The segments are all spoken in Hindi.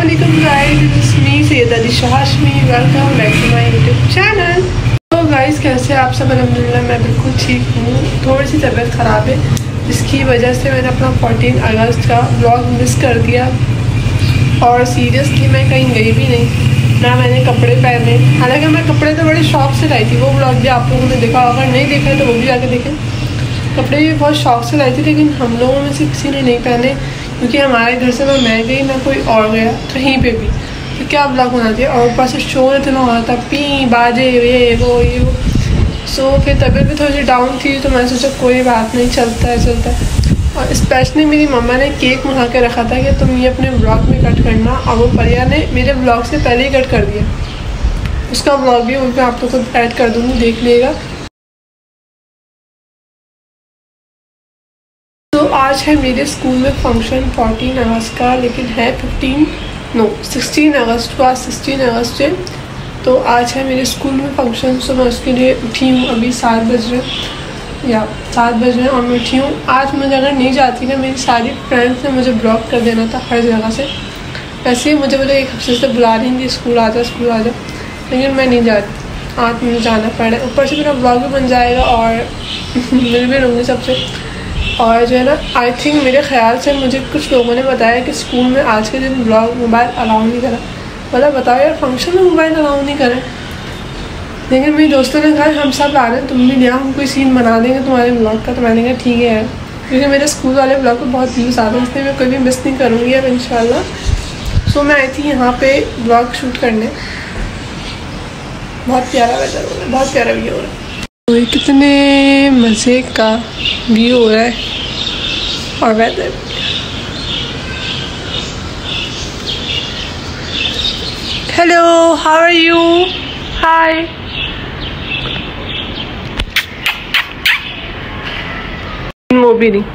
Assalamualaikum guys, it's me Sayyida Disha Hashmi. Welcome back to my YouTube channel. तो guys कैसे आप सब? अल्हम्दुलिल्लाह मैं बिल्कुल ठीक हूँ। थोड़ी सी तबीयत ख़राब है जिसकी वजह से मैंने अपना 14 अगस्त का व्लॉग मिस कर दिया और सीरियसली मैं कहीं गई भी नहीं, ना मैंने कपड़े पहने। हालांकि मैं कपड़े तो बड़े शौक से लाई थी, वो व्लॉग भी आप लोगों ने देखा, अगर नहीं देखा तो वो भी जाके देखें। कपड़े भी बहुत शौक से लाई थी लेकिन हम लोगों में से किसी ने नहीं पहने क्योंकि हमारे घर से मैं गई ना कोई और गया कहीं पे भी, तो क्या ब्लॉग बना दिया। और ऊपर से शोर इतना हो रहा था, पी बाजे ये वो। सो फिर तबीयत भी थोड़ी सी डाउन थी तो मैंने सोचा कोई बात नहीं, चलता है। और स्पेशली मेरी मम्मा ने केक मंगा के रखा था कि तुम ये अपने ब्लॉग में कट करना, और वो परिया ने मेरे ब्लॉग से पहले ही कट कर दिया। उसका ब्लॉग भी उन पर आप लोग को ऐड कर दूँगी, देख लिएगा। तो आज है मेरे स्कूल में फंक्शन 14 अगस्त का, लेकिन है 16 अगस्त को। आज 16 अगस्त है, तो आज है मेरे स्कूल में फंक्शन। सो मैं उसके लिए उठी हूँ, अभी 7 बज रहे और मैं उठी हूँ। आज मुझे अगर नहीं जाती ना, मेरी सारी फ्रेंड्स ने मुझे ब्लॉक कर देना था हर जगह से। वैसे ही मुझे बोले एक हफ्ते से बुला रही थी स्कूल आ जा, लेकिन मैं नहीं जाती, आज मुझे जाना पड़ा। ऊपर से मेरा ब्लॉग भी बन जाएगा और मिल भी लूँगी सबसे। और जो है ना, आई थिंक मेरे ख्याल से मुझे कुछ लोगों ने बताया कि स्कूल में आज के दिन ब्लॉग मोबाइल अलाउ नहीं करा। मतलब बताओ यार, फंक्शन में मोबाइल अलाउ नहीं करें। लेकिन मेरे दोस्तों ने कहा हम सब आ रहे हैं, तुम भी लिया, हम कोई सीन बना देंगे तुम्हारे ब्लॉग का। तो मैंने कहा ठीक है यार, क्योंकि मेरे स्कूल वाले ब्लॉग को बहुत व्यूज़ आते हैं, इसलिए मैं कभी मिस नहीं करूँगी अब इंशाल्लाह। सो मैं आई थी यहाँ पे ब्लॉग शूट करने। बहुत प्यारा वेदर हो रहा है, बहुत प्यारा व्यू हो रहा है। तो कितने मज़े का व्यू हो रहा है और weather. Hello, how are you? Hi. वो भी नहीं।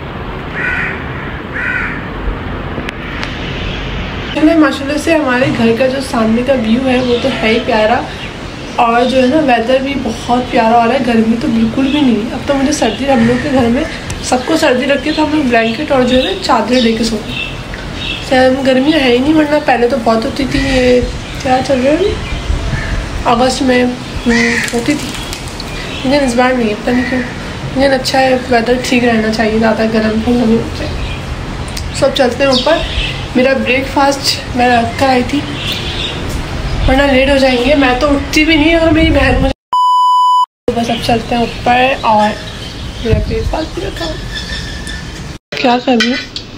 माशाल्लाह से हमारे घर का जो सामने का व्यू है वो तो है ही प्यारा, और जो है ना वेदर भी बहुत प्यारा हो रहा है। गर्मी तो बिल्कुल भी नहीं। अब तो मुझे सर्दी, हम लोग के घर में सबको सर्दी लगती है तो हम लोग ब्लैंकेट और जो है ना चादर लेके सोते हैं। सर गर्मियाँ है ही नहीं, वरना पहले तो बहुत होती थी। ये क्या चल रहा है, अगस्त में होती थी, लेकिन इस बार नहीं है, पता नहीं क्यों। लेकिन अच्छा है, वेदर ठीक रहना चाहिए, ज़्यादा गर्म नहीं होना चाहिए। सब चलते हैं ऊपर। मेरा ब्रेकफास्ट मैं रख कर आई थी, वरना लेट हो जाएंगे। मैं तो उठती भी नहीं और मेरी बहन मुझे। तो बस अब चलते हैं ऊपर और मेरा ब्रेकफास्ट भी रखा। क्या कर रही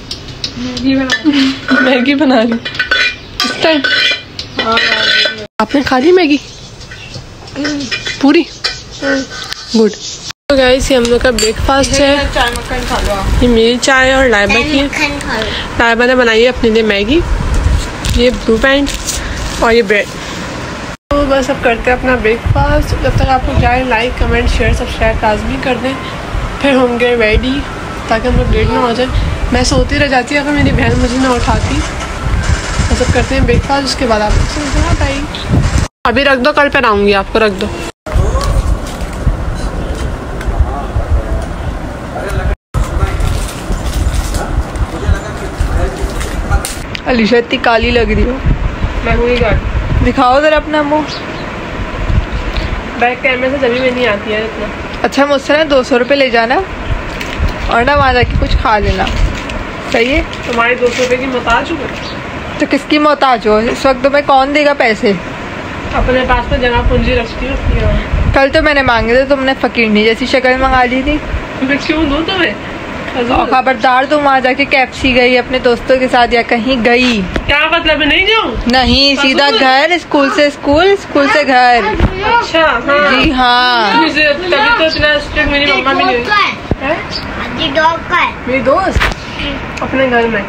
हूँ? मैगी बना रही इस टाइम। आपने खा ली मैगी पूरी? गुड। तो गाइस ये हम लोग का ब्रेकफास्ट है। ये मेरी चाय और लाइबा की है। लाइबा ने बनाई है अपने लिए मैगी, ये ब्लू पैंट और ये ब्रेड। तो बस अब करते हैं अपना ब्रेकफास्ट। जब तक आपको क्या है, लाइक कमेंट शेयर सब्सक्राइब लाजमी कर दें। फिर होंगे रेडी ताकि हम लोग लेट ना हो जाए। मैं सोती रह जाती अगर मेरी बहन मुझे ना उठाती। बस अब करते हैं ब्रेकफास्ट, उसके बाद आप भाई अभी रख दो, कल पहनाऊँगी आपको, रख दो। अलीशा इतनी काली लग रही हो। मैं हुई गाड़ी दिखाओ जरा अपना मुँह। बैक कैमरे से जभी में नहीं आती है इतना। अच्छा मुझसे ना 200 रुपये ले जाना और ना वहाँ जाके कुछ खा लेना, सही है? तुम्हारी 200 रुपये की मोहताज हूँ। तो किसकी मोहताज हो इस वक्त? तुम्हें कौन देगा पैसे? अपने पास तो जगह पूंजी रखती हूँ। कल तो मैंने मांगे थे, तुमने फकीरनी जैसी शक्ल मंगा ली थी। क्यों दूँ तुम्हें? खबरदार, तुम वहाँ जाके कैप्सी गई अपने दोस्तों के साथ या कहीं गई? क्या मतलब है, नहीं जाऊँ? नहीं, सीधा घर, स्कूल से स्कूल, स्कूल से घर। अच्छा हाँ। जी हाँ। तभी तो इतना स्ट्रिक्ट मेरी मम्मा भी नहीं है। मेरी दोस्त अपने घर में,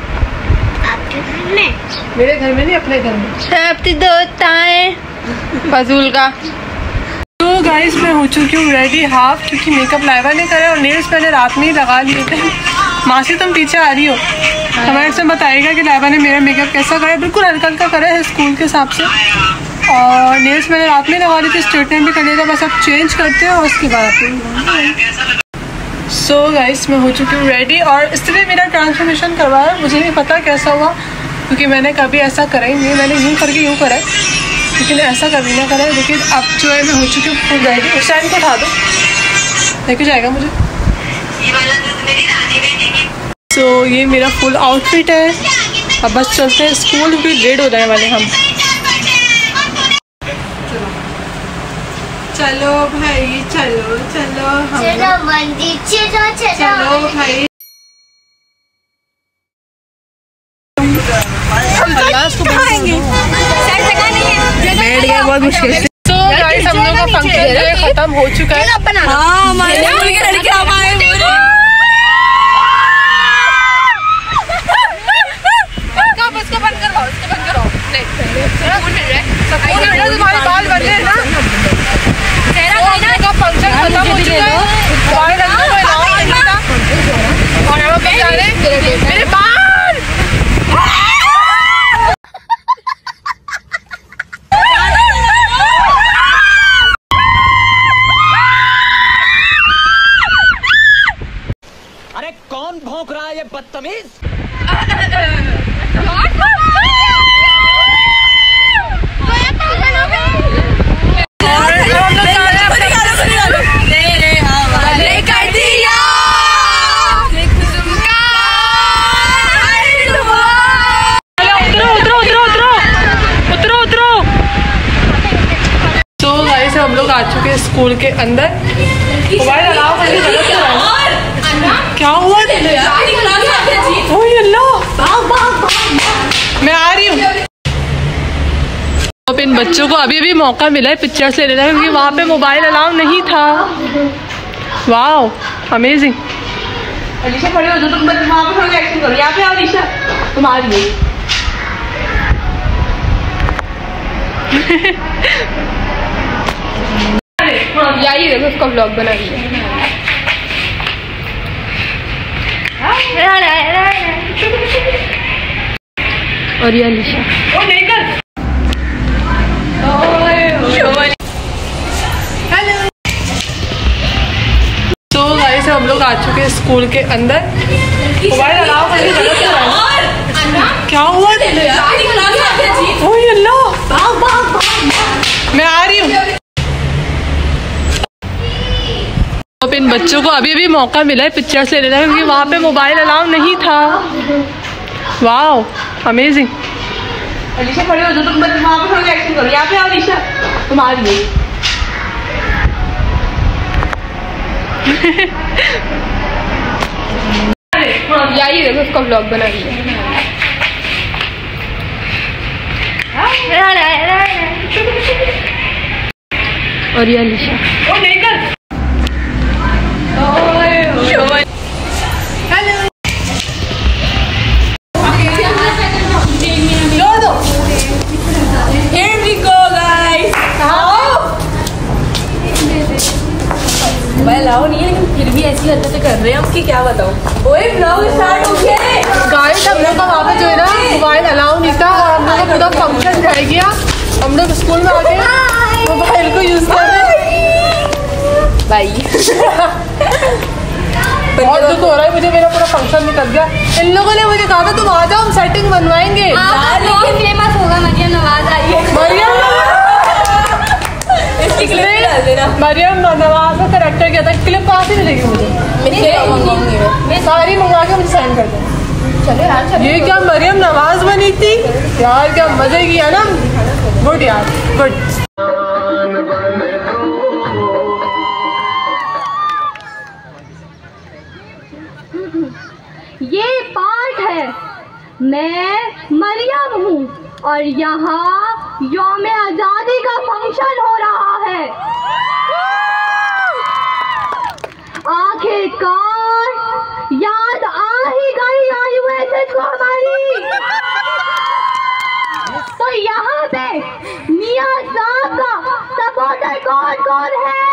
मेरे घर में नहीं, अपने घर में। अपनी दोस्त है फजूल का। तो गाइस मैं हो चुकी हूँ रेडी हाफ, क्योंकि मेकअप लाइबा ने करा और नेल्स पहले रात में ही लगा लिए थे। मासी तुम पीछे आ रही हो, कमेंट्स में बताइएगा कि लाइबा ने मेरा मेकअप कैसा करा। बिल्कुल हल्का हल्का करा है स्कूल के हिसाब से, और नेल्स मैंने रात में लगा ली थी, स्ट्रेटनिंग भी कर लिया था। बस अब चेंज करते हैं और उसके बाद सो गाइस मैं हो चुकी हूँ रेडी। और इसलिए मेरा ट्रांसफॉर्मेशन करवाया, मुझे नहीं पता कैसा हुआ, क्योंकि मैंने कभी ऐसा करा ही नहीं, मैंने यूँ करके यूँ करा है, लेकिन ऐसा कभी ना करा है। लेकिन अब जो है मैं हो चुकी हूँ फुल रेडी। उस टाइम को उठा दो, लेके जाएगा मुझे। तो ये मेरा फुल आउटफिट है। अब बस चलते हैं स्कूल, क्योंकि लेट हो जाने वाले हम। चलो भाई चलो चलो चलो मंदिर चलो भाई। बैठ गया बहुत मुश्किल से। तो गाइस हम लोग का फंक्शन जो है खत्म हो चुका है। तुम्हारे बाल बन रहे हैं ना, फंक्शन खत्म हो चुका है। और हम लोग जा रहे हैं। मेरे बाल अरे कौन भौंक रहा है ये बदतमीज? हम लोग आ चुके हैं स्कूल के अंदर। मोबाइल अलाउ करके गलत है। क्या हुआ? ओह अल्लाह, मैं आ रही हूँ। अब इन बच्चों को अभी भी मौका मिला है पिक्चर्स लेने का, क्योंकि वहाँ पे मोबाइल अलाउ नहीं था। Wow amazing. अलीशा खड़े हो जाओ, तुम वहाँ पे थोड़ा एक्शन करो। यहाँ पे आओ अलीशा, तुम आ रही हो। यही देखो उसका ब्लॉग बना लिया। और ये अलीशा तो गाइस हम लोग आ चुके हैं स्कूल के अंदर। मोबाइल अलाउ करके गलत है। क्या हुआ? ओह अल्लाह, मैं आ रही हूँ। अब इन बच्चों को अभी भी मौका मिला है पिक्चर्स लेने का, क्योंकि वहाँ पे मोबाइल अलाउ नहीं था। Wow amazing. अलीशा खड़े हो जाओ, तुम वहाँ पे थोड़ा एक्शन करो। यहाँ पे आओ अलीशा, तुम आ रही हो। यही देखो उसका ब्लॉग बना लिया। और ये अलीशा अलाउ नहीं है, लेकिन फिर भी ऐसी हरकतें कर रहे हैं हम कि क्या बताऊं। ओए ब्लॉग स्टार्ट हो गया है गाइस। हम लोग का वहाँ पे जो है ना मोबाइल अलाउ नहीं था, और हम लोग का पूरा फंक्शन रह गया। हम लोग स्कूल में आ गए, मोबाइल को यूज कर रहे हैं। भाई बहुत दुख हो रहा है मुझे, मेरा पूरा फंक्शन निकल गया। इन लोगों ने मुझे कहा था तुम आ जाओ, हम सेटिंग बनवाएंगे। लेकिन फेमस होगा मरियम नवाज आई है। मरियम नवाज का करेक्टर क्या था? क्लिप कहाँ से मिलेगी मुझे? मैं सारी मंगवा के मुझे सेंड कर दो। चलो यार चलो। ये क्या मरियम नवाज बनी थी यार, क्या मजे किया ना। गुड यार गुड। ये पाठ है, मैं मरियम हूँ और यहाँ यौम आजादी का फंक्शन हो रहा है। आखिरकार याद आ ही गई यूएसएस को हमारी। तो यहाँ पे मियाँ साहब का सपोर्टर कौन कौन है?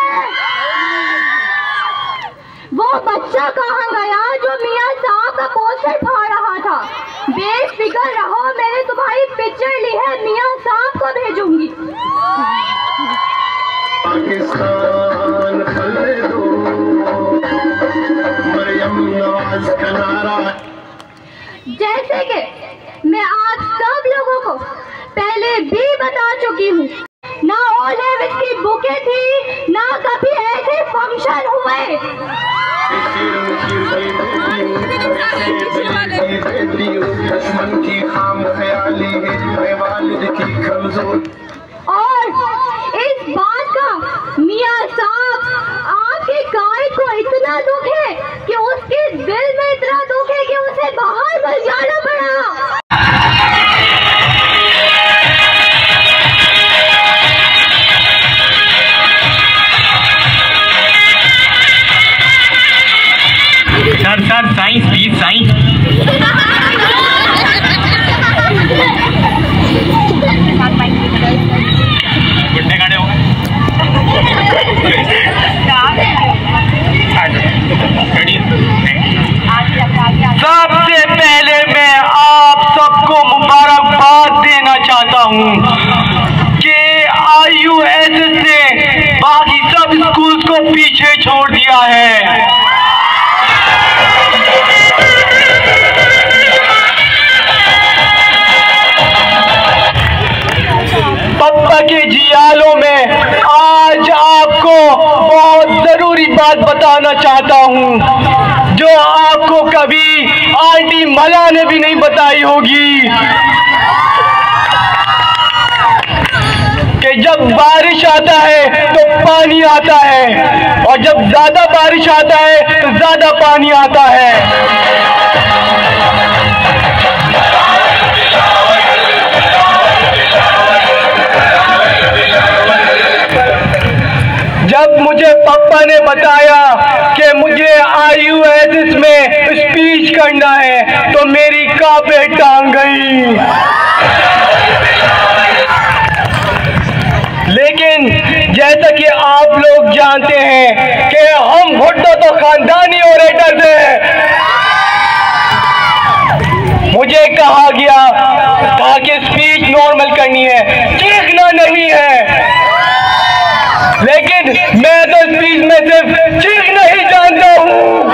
वो बच्चा कहाँ गया जो मियाँ साहब का पोस्टर फाड़ रहा था? बेफिक्र रहो, मैंने तुम्हारी पिक्चर ली है, मियाँ साहब को भेजूंगी। जैसे कि मैं आज चुकी हूँ। ना ओ लेवल की बुकें थी, ना कभी ऐसे फंक्शन हुए। और इस बात का मियां साहब आपके गाय को इतना दुख है कि उसके दिल में इतना दुख है कि उसे बाहर बस जाना पड़ा। Sir science please science. गुड्डे खड़े हो गए। सबसे पहले मैं आप सबको मुबारकबाद देना चाहता हूँ कि IUSS ने बाकी सब स्कूल्स को पीछे छोड़ दिया है। पप्पा के जियालों में आज आपको बहुत जरूरी बात बताना चाहता हूँ जो आपको कभी आंटी मला ने भी नहीं बताई होगी कि जब बारिश आता है तो पानी आता है और जब ज्यादा बारिश आता है तो ज्यादा पानी आता है। जब मुझे पापा ने बताया कि मुझे IUSS में स्पीच करना है तो मेरी कांपे टांग गई। लेकिन जैसा कि आप लोग जानते हैं कि हम भुट्टो तो खानदानी ओरेटर्स हैं। मुझे कहा गया था कि स्पीच नॉर्मल करनी है, चीखना नहीं है। लेकिन मैं तो स्पीच में सिर्फ चीखना ही जानता हूँ।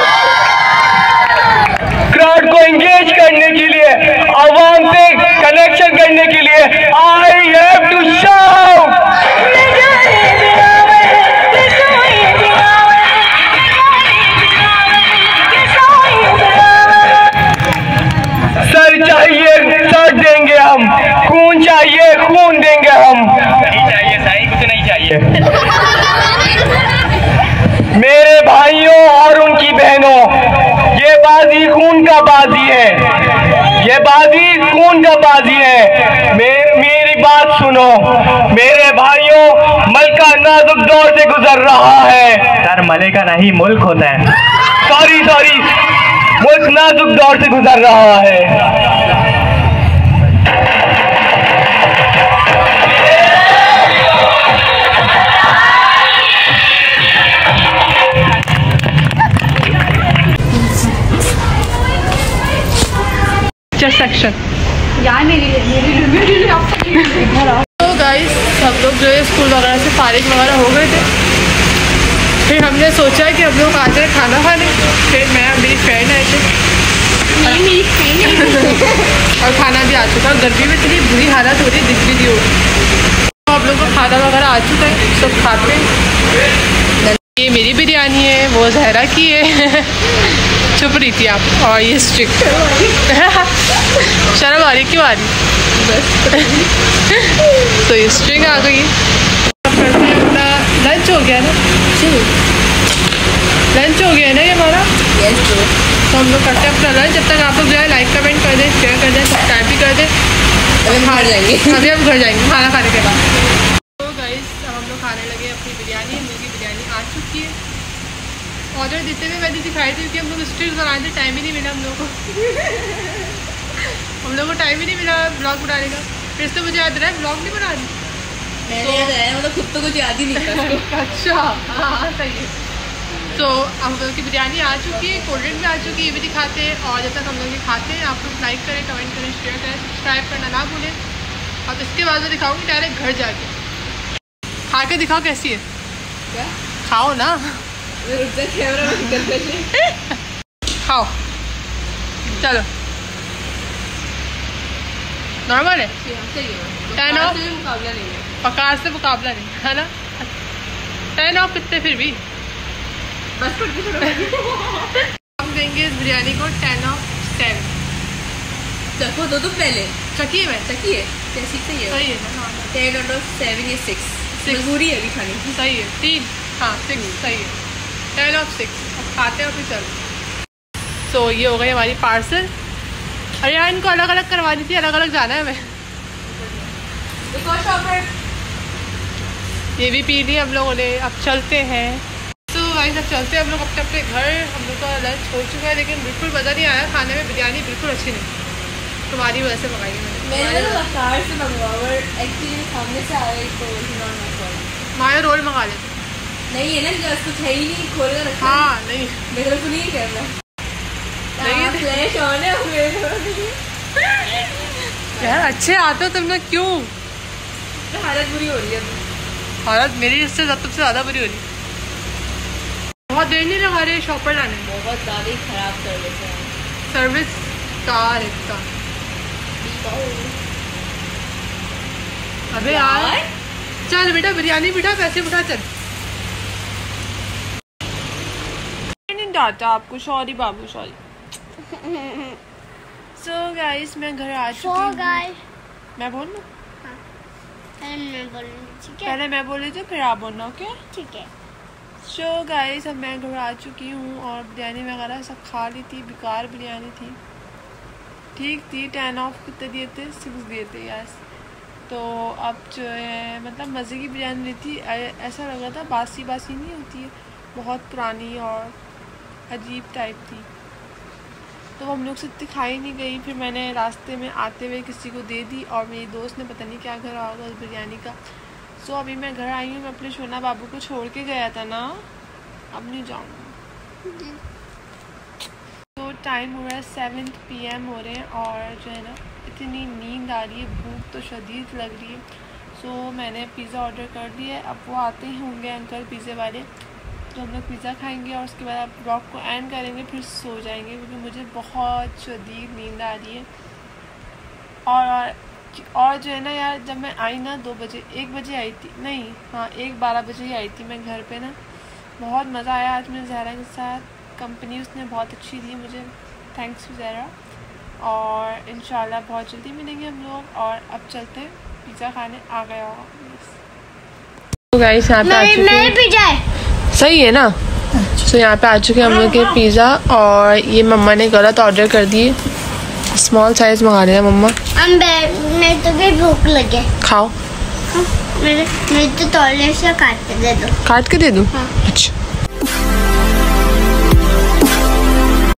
क्राउड को एंगेज करने के लिए, आवाम से कनेक्शन करने के लिए I have to shout. Sir चाहिए सर देंगे हम, खून चाहिए खून देंगे हम। नहीं चाहिए साईं, कुछ नहीं चाहिए। मेरे भाइयों और उनकी बहनों, ये बाजी खून का बाजी है, ये बाजी खून का बाजी है। मेरी बात सुनो मेरे भाइयों, मुल्क का नाजुक दौर से गुजर रहा है। सर मले का नहीं मुल्क होता है। सॉरी मुल्क नाजुक दौर से गुजर रहा है। सेक्शन तो गाइस हम लोग जो है स्कूल वगैरह से फारिग वगैरह हो गए थे। फिर हमने सोचा कि हम लोग आते हैं खाना खाने। फिर मैं मेरी फ्रेंड आए थे और खाना भी आ चुका। गर्मी में इतनी बुरी हालत हो रही है, दिख भी नहीं हो रही। तो हम लोग को खाना वगैरह आ चुका है, सब खाते हैं। ये मेरी बिरयानी है, वो जहरा की है। चुप रही थी आप। और ये स्ट्रिक शर्म आ रही क्यों आ रही बस। तो ये स्ट्रिक आ गई। अपना लंच हो गया ना, लंच हो गया ना ये हमारा। तो हम लोग करते हैं अपना लंच। जब तक आप लोग जो है लाइक कमेंट कर दें, शेयर कर दें, सब्सक्राइब भी कर दें। अभी हम घर जाएंगे, अभी हम घर जाएंगे खाना खाने के बाद। तो गाइस अब हम लोग खाने लगे अपनी बिरयानी। मेरी बिरयानी आ चुकी है। ऑर्डर देते हुए मैंने दिखाई थी कि हम लोग स्ट्रीट बनाए थे, टाइम ही नहीं मिला हम लोग को। हम लोग को टाइम ही नहीं मिला ब्लॉग बनाने का। फिर से मुझे याद रहा है ब्लॉग नहीं बना रही। मैंने याद आया, मतलब खुद तो कुछ याद ही नहीं था। अच्छा हाँ सही है। तो हम लोग की बिरयानी आ चुकी है, कोल्ड ड्रिंक भी आ चुकी है, ये भी दिखाते हैं। और जब तक हम लोग ये खाते हैं आप लोग लाइक करें, कमेंट करें, शेयर करें, सब्सक्राइब करना ना भूलें। अब इसके बाद मैं दिखाऊँगी डायरेक्ट घर जाके। खा के दिखाओ कैसी है। क्या खाओ ना, खाओ चलो। नॉर्मल है, 10 ऑफ, मुकाबला नहीं है, पकार से मुकाबला नहीं है ना। 10 ऑफ कितने फिर भी बस पढ़ के छोड़ो। हम देंगे इस बिरयानी को 10 ऑफ 10। चखो तो तुम पहले चखिए मैं, चखिए कैसी सही है, सही है ना, 10 out of 7 या 6 मजबूरी है अभी खाने की। सही है 3, हाँ 6 सही है, 10 ऑफ 6। अब खाते हैं फिर चलो। तो ये हो गई हमारी पार्सल। अरे यार इनको अलग अलग करवानी थी, अलग अलग जाना है हमें। एक और शॉपर ये भी पी ली हम लोगों ने, अब चलते हैं। तो भाई सब चलते हैं हम लोग अपने अपने घर। हम लोग का लंच हो चुका है लेकिन बिल्कुल मज़ा नहीं आया खाने में, बिरयानी बिल्कुल अच्छी नहीं। तुम्हारी वजह से मंगाई मैंने तो कार से मंगवा और एक्चुअली सामने से आ गई तो माया रोल मंगा ले। नहीं है ना, जस्ट कुछ है ही नहीं, खोल कर रखा। हाँ नहीं मेरे तरफ नहीं कर रहा नहीं फ्लैश ऑन है यार, अच्छे आते हो तुम लोग, क्यों हालत बुरी हो रही है। हालत मेरी इससे सबसे ज़्यादा बुरी हो रही। बहुत देर नहीं लगा रहे शॉपर लाने में, बहुत ज़्यादा ही खराब सर्विस है, सर्विस कार एकता। अबे यार चल बेटा बिरयानी बिठा, पैसे उठा चल। नहीं डांटा आपको, सॉरी बाबू सॉरी। सो गाइस मैं घर आ चुकी हूँ। मैं बोल लूँ, पहले मैं बोली थी फिर आप बोलना, ओके ठीक है। सो गाइस अब मैं घर आ चुकी हूँ और बिरयानी वगैरह सब खा ली थी। बेकार बिरयानी थी, ठीक थी। 10 ऑफ कितने दिए थे, 6 दिए थे यस। तो अब जो है मतलब मज़े की बिरयानी नहीं थी, ऐसा लगा था बासी बासी नहीं होती है, बहुत पुरानी और अजीब टाइप थी। तो हम लोग से इतनी खाई नहीं गई। फिर मैंने रास्ते में आते हुए किसी को दे दी और मेरी दोस्त ने पता नहीं क्या घर आ होगा उस बिरयानी का। सो अभी मैं घर आई हूँ। मैं अपने शोना बाबू को छोड़ के गया था ना, अब नहीं जाऊँगी। तो टाइम हो रहा है 7 PM हो रहे हैं और जो है ना इतनी नींद आ रही है, भूख तो शदीद लग रही है। सो मैंने पिज़्ज़ा ऑर्डर कर दिया है। अब वो आते ही होंगे अंकल पिज़्ज़े वाले, तो हम लोग पिज़्ज़ा खाएंगे और उसके बाद आप ब्लॉग को एंड करेंगे, फिर सो जाएंगे क्योंकि मुझे बहुत शदीद नींद आ रही है। और जो है ना यार, जब मैं आई ना 2 बजे 1 बजे आई थी, नहीं हाँ 1-12 बजे ही आई थी मैं घर पे ना। बहुत मज़ा आया आज मुझे ज़हरा के साथ, कंपनी उसने बहुत अच्छी दी मुझे, थैंक्स ज़हरा। और इंशाल्लाह बहुत जल्दी मिलेंगे हम लोग। और अब चलते हैं पिज़्ज़ा खाने, आ गया होगा। तो गाइस यहाँ पे आ चुके हैं, सही है ना। तो यहाँ पे आ चुके हैं हम लोग के पिज़्ज़ा और ये मम्मा ने गलत ऑर्डर कर दिए, स्मॉल साइज मंगा लिया मम्मा। मेरे तो भी भूख लगे, खाओ। मेरे तो तौलिया से काट के दे दो। काट के दे दूँ? हाँ। अच्छा